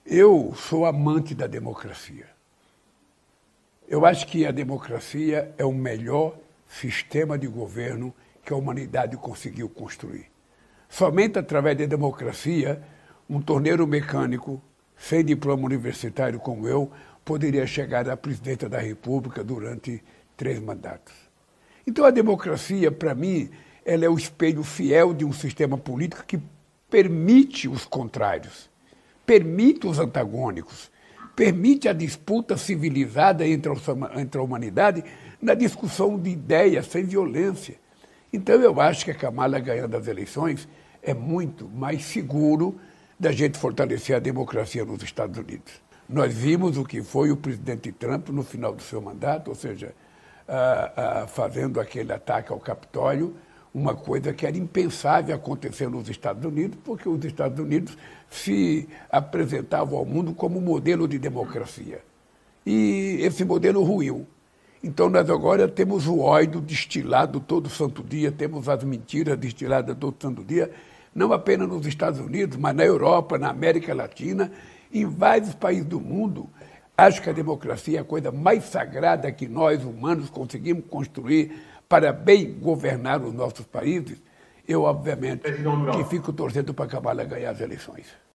Eu sou amante da democracia. Eu acho que a democracia é o melhor sistema de governo que a humanidade conseguiu construir. Somente através da democracia, um torneiro mecânico, sem diploma universitário como eu, poderia chegar à presidência da República durante 3 mandatos. Então a democracia, para mim, ela é o espelho fiel de um sistema político que permite os contrários, permite os antagônicos, permite a disputa civilizada entre a humanidade na discussão de ideias sem violência. Então eu acho que a Kamala ganhando as eleições é muito mais seguro da gente fortalecer a democracia nos Estados Unidos. Nós vimos o que foi o presidente Trump no final do seu mandato, ou seja, fazendo aquele ataque ao Capitólio, uma coisa que era impensável acontecer nos Estados Unidos, porque os Estados Unidos se apresentavam ao mundo como modelo de democracia. E esse modelo ruiu. Então nós agora temos o ódio destilado todo santo dia, temos as mentiras destiladas todo santo dia, não apenas nos Estados Unidos, mas na Europa, na América Latina, em vários países do mundo. Acho que a democracia é a coisa mais sagrada que nós, humanos, conseguimos construir para bem governar os nossos países. Eu, obviamente, que fico torcendo para Kamala ganhar as eleições.